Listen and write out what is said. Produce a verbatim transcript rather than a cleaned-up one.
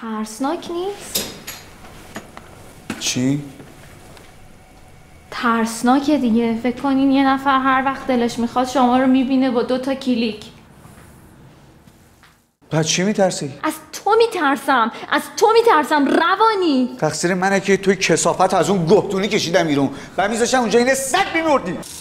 ترسناک نیست؟ چی؟ ترسناکه دیگه. فکر کنین یه نفر هر وقت دلش میخواد شما رو میبینه با دو تا کلیک. پس چی میترسی؟ از تو میترسم، از تو میترسم روانی. تقصیر منه که توی کثافت از اون گهتونی کشیدم بیرون و میذاشتم اونجا این سگ میمردی.